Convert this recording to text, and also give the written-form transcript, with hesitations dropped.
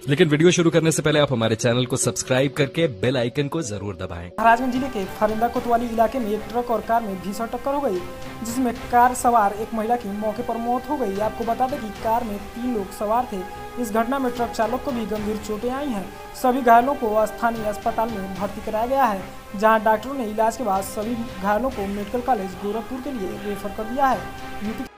लेकिन वीडियो शुरू करने से पहले आप हमारे चैनल को सब्सक्राइब करके बेल आइकन को जरूर दबाएं। महाराजगंज जिले के फरिंदा कोतवाली इलाके में एक ट्रक और कार में भीषण टक्कर हो गई, जिसमें कार सवार एक महिला की मौके पर मौत हो गई। आपको बता दें कि कार में 3 लोग सवार थे। इस घटना में ट्रक चालक को भी गंभीर चोटें आई हैं। सभी घायलों को स्थानीय अस्पताल में भर्ती कराया गया है, जहां डॉक्टरों ने इलाज के बाद सभी घायलों को मेडिकल कॉलेज गोरखपुर के लिए रेफर कर दिया है।